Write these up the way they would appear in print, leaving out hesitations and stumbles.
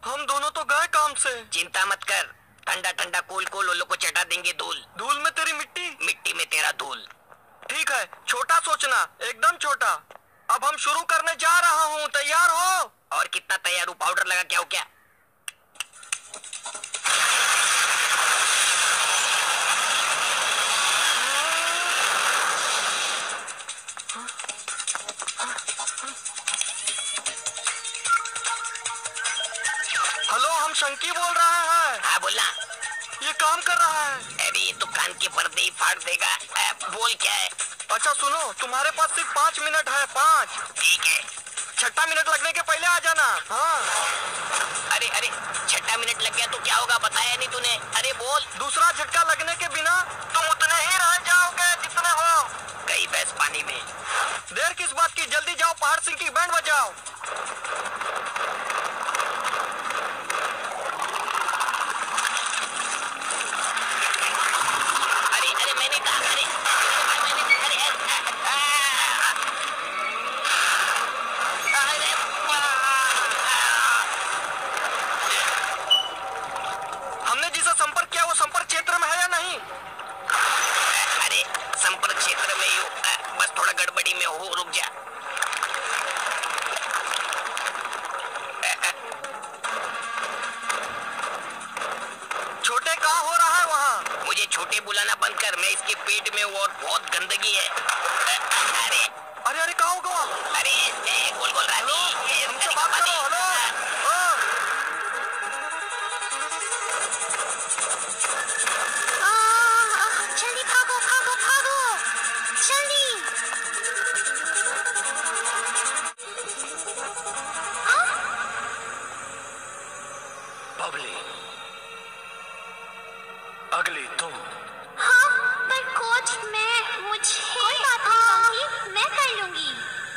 हम दोनों तो गए काम से। चिंता मत कर, ठंडा ठंडा कूल कूल उन लोग को चटा देंगे धूल। धूल में तेरी मिट्टी, मिट्टी में तेरा धूल। ठीक है, छोटा सोचना, एकदम छोटा। अब हम शुरू करने जा रहा हूँ, तैयार हो? और कितना तैयार हूँ? पाउडर लगा क्या हो क्या? हेलो, हम शंकी बोल रहे हैं। हाँ बोलना। ये काम कर रहा है। अरे ये तो कान के पर्दे ही फाड़ देगा। बोल क्या है? अच्छा सुनो, तुम्हारे पास सिर्फ 5 मिनट है। 5। ठीक है। 6 मिनट लगने के पहले आ जाना। हाँ। अरे अरे 6 मिनट लग गया तो क्या होगा, बताया नहीं तूने? अरे बोल। दूसरा झटका लगने के बिना तुम उतने ही रह जाओगे जितने हो। गई भैंस पानी में। देर किस बात की, जल्दी जाओ, पहाड़ सिंह की बैंड बजाओ। अरे अरे मैंने कहा, अरे हमने जिसे संपर्क किया वो संपर्क क्षेत्र में है या नहीं? अरे संपर्क क्षेत्र में ही हूँ, बस थोड़ा गड़बड़ी में हो, रुक जा। छोटे कहाँ हो रहा है वहाँ? मुझे छोटे बुलाना बंद कर, मैं इसके पेट में हूँ और बहुत गंदगी है। अरे अरे अरे कहाँ होगा? अरे गोल गोल रानी, हमसे बात करो। हेलो। जल्दी भागो भागो भागो, जल्दी। बबली, अगली तुम। हाँ, पर कोच मुझे कोई बात नहीं, मैं कर लूंगी।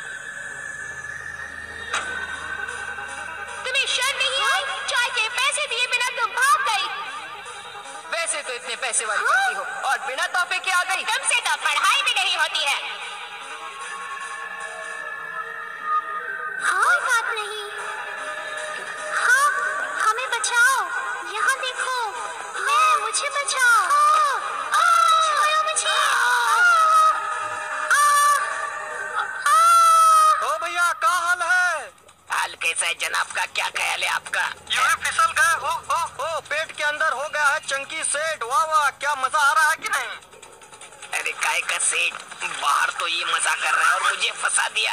तुम्हें शर्म नहीं आई? चाय के पैसे दिए बिना तुम भाग गई। वैसे तो इतने पैसे वाली लड़की हो और बिना तोहफे के आ गई। तुमसे तो पढ़ाई भी नहीं होती है। कोई बात नहीं। हाँ, हमें बचाओ, यहाँ देखो। मुझे बचाओ। छोड़ो मुझे। ओ भैया, क्या हाल है? हाल कैसा है जनाब का? क्या ख्याल है आपका? यूं फिसल गए हो, पेट के अंदर हो गया है चंकी सेठ। वाह वाह, क्या मजा आ रहा है कि नहीं? अरे काय का सेठ, बाहर तो ये मजा कर रहा है और मुझे फंसा दिया।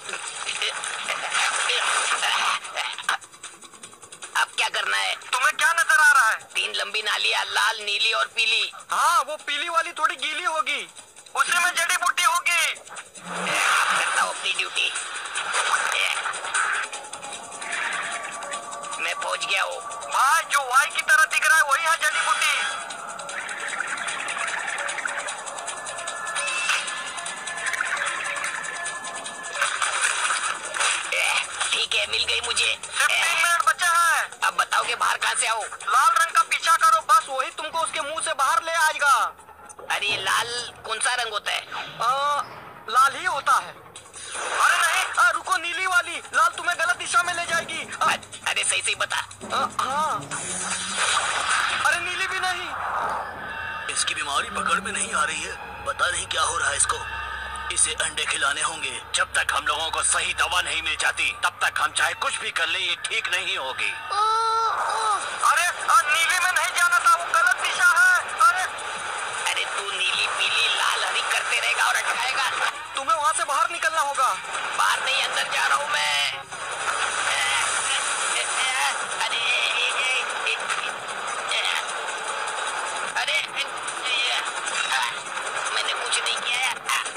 अब क्या करना है? तुम्हें क्या नजर आ रहा है? 3 लंबी नालियां, लाल नीली और पीली। हाँ, वो पीली वाली थोड़ी गीली होगी, उसी में जड़ी बूटी होगी। अब करता हूँ अपनी ड्यूटी। मैं पहुंच गया हूँ। भाई, जो वाई की तरह दिख रहा है वही है जड़ी बूटी। ठीक है, मिल गई मुझे। सिर्फ 3 मिनट बचा है। अब बताओगे बाहर कहाँ से आऊँ? लाल रंग का पीछा करो, बस वही तुमको उसके मुंह से बाहर ले आएगा। अरे ये लाल कौन सा रंग होता है? लाल ही होता है। अरे नहीं, रुको, नीली वाली। लाल तुम्हें गलत दिशा में ले जाएगी। अरे सही सही बता। हाँ। अरे नीली भी नहीं। इसकी बीमारी पकड़ में नहीं आ रही है, पता नहीं क्या हो रहा है इसको। इसे अंडे खिलाने होंगे। जब तक हम लोगों को सही दवा नहीं मिल जाती तब तक हम चाहे कुछ भी कर ले ये ठीक नहीं होगी। अरे नीली में नहीं जाना था, वो गलत दिशा है। अरे तू नीली पीली लाल हरी करते रहेगा और अटकाएगा। तुम्हें वहाँ से बाहर निकलना होगा। बाहर नहीं, अंदर जा रहा हूँ मैं। अरे मैंने कुछ नहीं किया।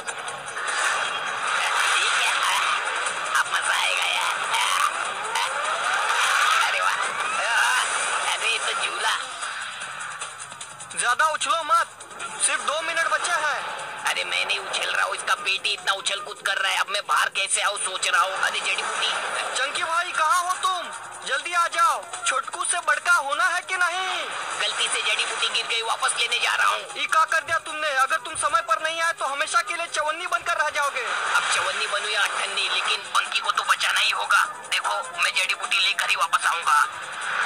ठीक है, अब मजा आएगा यार। अरे वाह, अरे तो झूला। ज्यादा उछलो मत, सिर्फ 2 मिनट बचे हैं। अरे मैं नहीं उछल रहा हूँ, इसका पेट ही इतना उछल कूद कर रहा है। अब मैं बाहर कैसे आऊँ सोच रहा हूँ। अरे जड़ी बूटी। चंकी भाई, कहाँ हो तुम? जल्दी आ जाओ, छोटकू से बड़का होना है कि नहीं? गलती से जड़ी बूटी गिर गई, वापस लेने जा रहा हूँ। ये क्या कर दिया तुमने? अगर तुम समय पर नहीं आए तो हमेशा के लिए चवन्नी बनकर रह जाओगे। अब चवन्नी बनू या अठन्नी, लेकिन पंकी को तो बचाना ही होगा। देखो, मैं जड़ी बूटी लेकर ही वापस आऊंगा।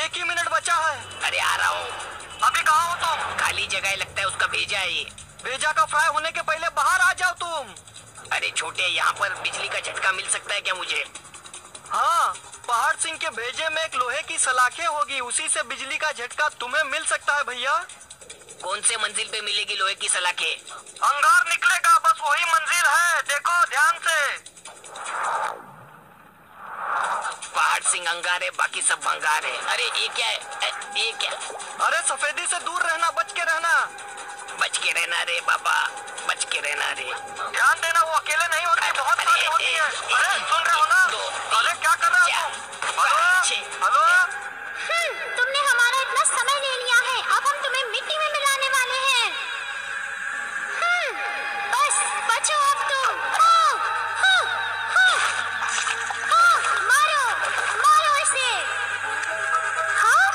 1 ही मिनट बचा है। अरे आ रहा हूँ। अभी कहाँ हो तुम? खाली जगह लगता है, उसका भेजा है ये। भेजा का फ्राई होने के पहले बाहर आ जाओ तुम। अरे छोटे, यहाँ पर बिजली का झटका मिल सकता है क्या मुझे? हाँ, पहाड़ सिंह के भेजे में एक लोहे की सलाखें होगी, उसी से बिजली का झटका तुम्हें मिल सकता है भैया। कौन से मंजिल पे मिलेगी लोहे की सलाखें? अंगार निकलेगा, बस वही मंजिल है, देखो ध्यान से। पहाड़ सिंह अंगार है, बाकी सब भंगार है। अरे ये क्या है? ये क्या? अरे सफेदी से दूर रहना, बच के रहना। बच के रहना रे बाबा, बच के रहना रे। ध्यान देना, वो अकेले नहीं होती, बहुत सारी होती है। अरे सुन रहे हो ना? अरे क्या कर रहे हो तुम? Hello hello. तुमने हमारा इतना समय ले लिया है, अब हम तुम्हें मिट्टी में मिलाने वाले हैं। बस बचो अब तुम। मारो मारो इसे। हाँ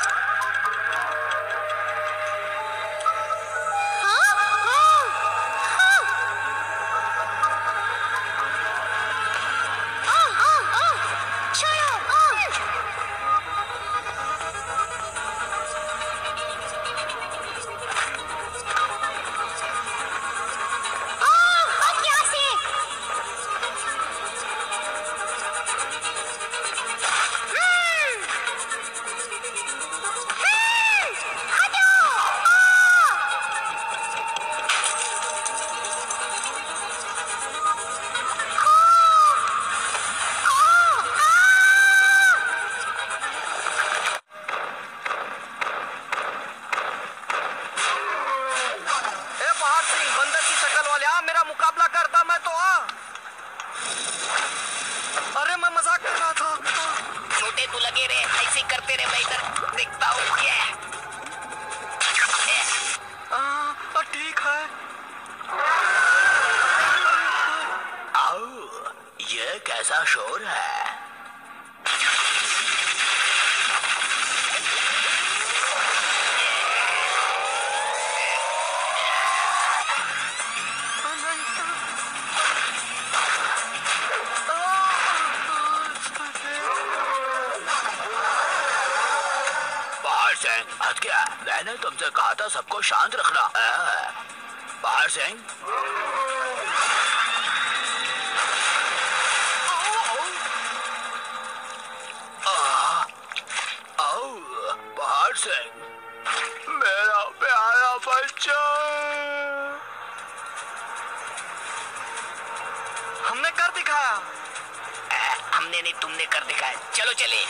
मेरा मुकाबला करता मैं तो आ। अरे मैं मजाक कर रहा था। छोटे तू लगे रहे, ऐसे ही करते रहे, मैं इधर देखता हूँ। ठीक है। आओ, ये कैसा शोर है? हद गया, मैंने तुमसे कहा था सबको शांत रखना। बाहर सिंह, बाहर सिंह, मेरा प्यारा बच्चा। हमने कर दिखाया। हमने नहीं, तुमने कर दिखाया। चलो चले।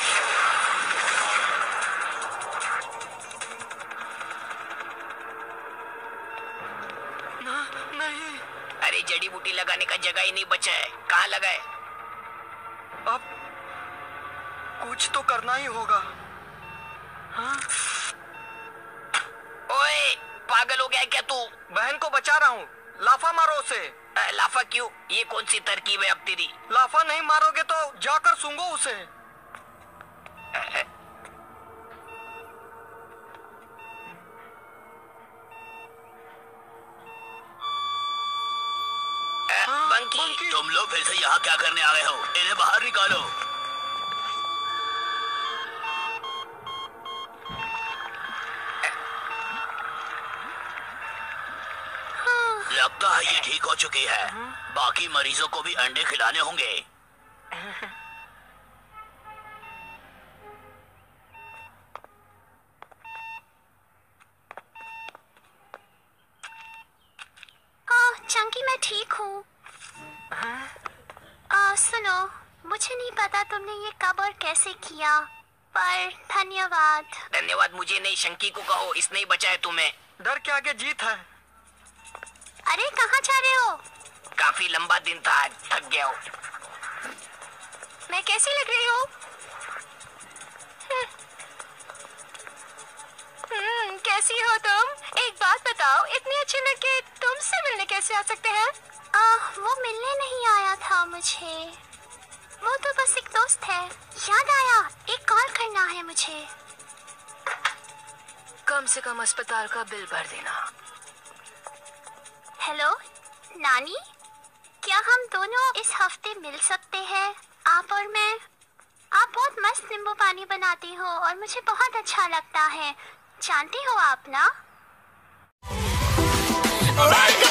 नहीं। अरे जड़ी बूटी लगाने का जगह ही नहीं बचा है, कहाँ लगाए? अब कुछ तो करना ही होगा। हाँ? ओए, पागल हो गया क्या तू? बहन को बचा रहा हूँ, लाफा मारो उसे। लाफा क्यों? ये कौन सी तरकीब है अब तेरी? लाफा नहीं मारोगे तो जाकर सूंघो उसे। बंकी, तुम लोग फिर से यहाँ क्या करने आ गए हो? इन्हें बाहर निकालो। लगता है ये ठीक हो चुकी है। बाकी मरीजों को भी अंडे खिलाने होंगे। चंकी, मैं ठीक हूँ। सुनो, मुझे नहीं पता तुमने ये कब और कैसे किया, पर धन्यवाद। धन्यवाद मुझे नहीं, शंकी को कहो, इसने ही बचाया तुम्हें। डर के आगे जीत है। अरे कहाँ जा रहे हो? काफी लंबा दिन था, थक गया हूँ। मैं कैसी लग रही हूँ? कैसी हो तुम? एक बात बताओ, इतने अच्छे लड़के तुमसे मिलने कैसे आ सकते हैं? वो मिलने नहीं आया था मुझे, वो तो बस एक दोस्त है। याद आया, एक कॉल करना है मुझे। कम से कम अस्पताल का बिल भर देना। हेलो नानी, क्या हम दोनों इस हफ्ते मिल सकते हैं, आप और मैं? आप बहुत मस्त नींबू पानी बनाती हो और मुझे बहुत अच्छा लगता है। जानती हो आप ना?